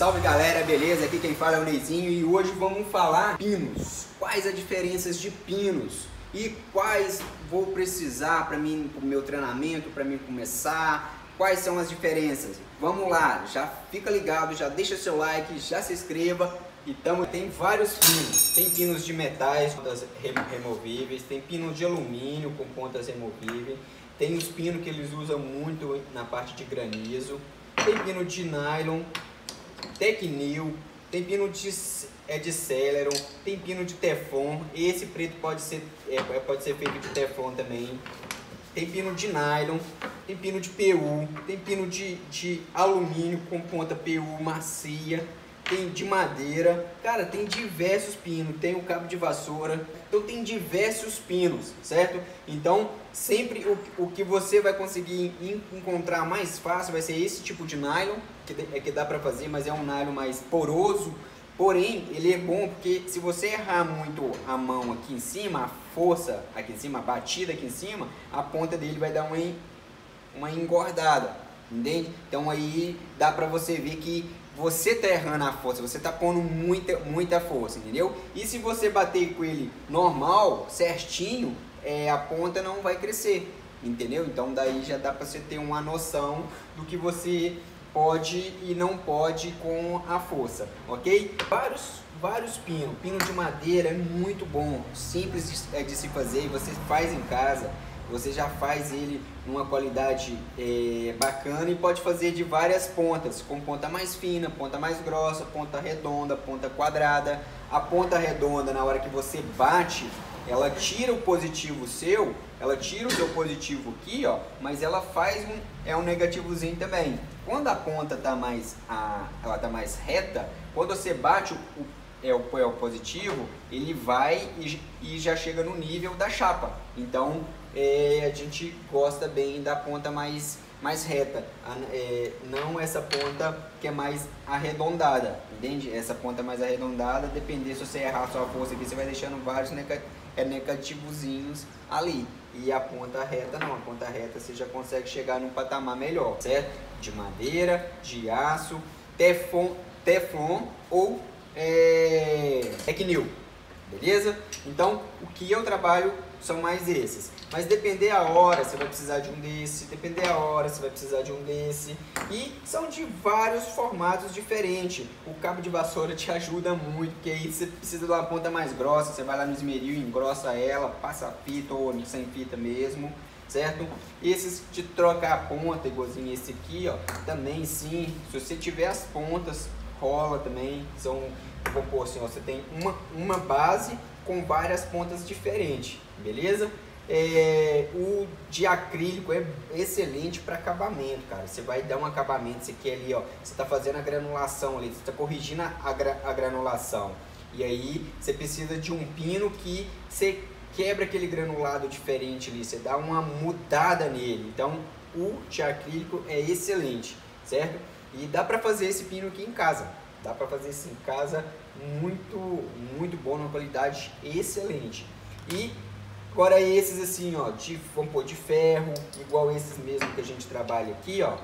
Salve galera, beleza? Aqui quem fala é o Neizinho e hoje vamos falar pinos. Quais as diferenças de pinos e quais vou precisar para mim, para o meu treinamento, para mim começar. Quais são as diferenças? Vamos lá, já fica ligado, já deixa seu like, já se inscreva. Então tem vários pinos, tem pinos de metais, pontas removíveis, tem pinos de alumínio com pontas removíveis, tem os pinos que eles usam muito na parte de granizo, tem pino de nylon, Tecnil, tem pino de Celeron, tem pino de Teflon, esse preto pode ser feito de Teflon também. Tem pino de nylon, tem pino de PU, tem pino de alumínio com ponta PU macia, tem de madeira, cara, tem diversos pinos, tem o cabo de vassoura, então tem diversos pinos, certo? Então, sempre o que você vai conseguir encontrar mais fácil vai ser esse tipo de nylon, que dá pra fazer, mas é um nylon mais poroso, porém, ele é bom porque se você errar muito a mão aqui em cima, a força aqui em cima, a batida aqui em cima, a ponta dele vai dar uma engordada, entende? Então aí dá pra você ver que você tá errando a força, você tá pondo muita força, entendeu? E se você bater com ele normal, certinho, a ponta não vai crescer, entendeu? Então daí já dá pra você ter uma noção do que você pode e não pode com a força, ok? Vários pinos, pino de madeira é muito bom, simples de se fazer, você faz em casa. Você já faz ele numa qualidade bacana e pode fazer de várias pontas, com ponta mais fina, ponta mais grossa, ponta redonda, ponta quadrada. A ponta redonda, na hora que você bate, ela tira o positivo seu, ela tira o seu positivo aqui, ó, mas ela faz um negativozinho também. Quando a ponta tá ela tá mais reta, quando você bate o positivo, ele vai e já chega no nível da chapa. Então a gente gosta bem da ponta mais reta, não essa ponta que é mais arredondada, entende? Essa ponta mais arredondada, depender se você errar a sua força aqui, você vai deixando vários negativozinhos ali. E a ponta reta não, a ponta reta você já consegue chegar num patamar melhor, certo? De madeira, de aço, Teflon ou Tecnil, beleza? Então o que eu trabalho são mais esses, mas depender a hora você vai precisar de um desse, depender a hora você vai precisar de um desse, e são de vários formatos diferentes. O cabo de vassoura te ajuda muito, porque aí você precisa de uma ponta mais grossa, você vai lá no esmeril, engrossa ela, passa a fita ou sem fita mesmo, certo? Esses de trocar a ponta, igualzinho esse aqui, ó, também sim, se você tiver as pontas, rola também, vamos pôr assim, ó, você tem uma base com várias pontas diferentes, beleza? O de acrílico é excelente para acabamento, cara. Você vai dar um acabamento, você quer ali, ó, você está fazendo a granulação ali, você está corrigindo a granulação, e aí você precisa de um pino que você quebra aquele granulado diferente ali, você dá uma mudada nele. Então o de acrílico é excelente, certo? E dá para fazer esse pino aqui em casa, dá para fazer isso em casa, muito bom, uma qualidade excelente. E agora esses assim, ó, vamos pôr de ferro, igual esses mesmo que a gente trabalha aqui, ó,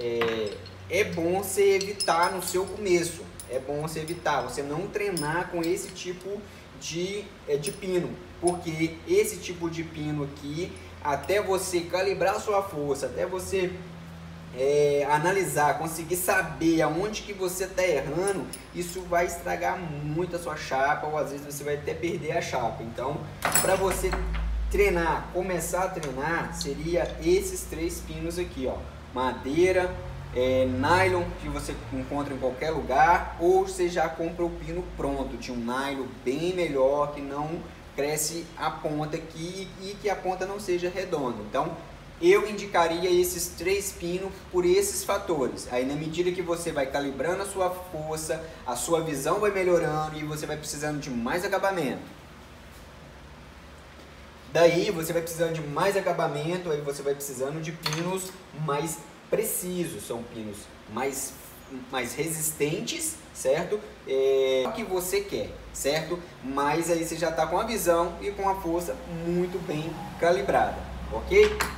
é bom você evitar no seu começo, é bom você evitar, você não treinar com esse tipo de pino, porque esse tipo de pino aqui, até você calibrar a sua força, até você analisar, conseguir saber aonde que você está errando, isso vai estragar muito a sua chapa, ou às vezes você vai até perder a chapa. Então, para você treinar, começar a treinar, seria esses três pinos aqui, ó, madeira, nylon, que você encontra em qualquer lugar, ou você já compra o pino pronto, de um nylon bem melhor, que não cresce a ponta aqui e que a ponta não seja redonda. Então eu indicaria esses três pinos por esses fatores. Aí na medida que você vai calibrando a sua força, a sua visão vai melhorando e você vai precisando de mais acabamento. Daí você vai precisando de mais acabamento, aí você vai precisando de pinos mais precisos, são pinos mais resistentes, certo? O que você quer, certo? Mas aí você já está com a visão e com a força muito bem calibrada, ok?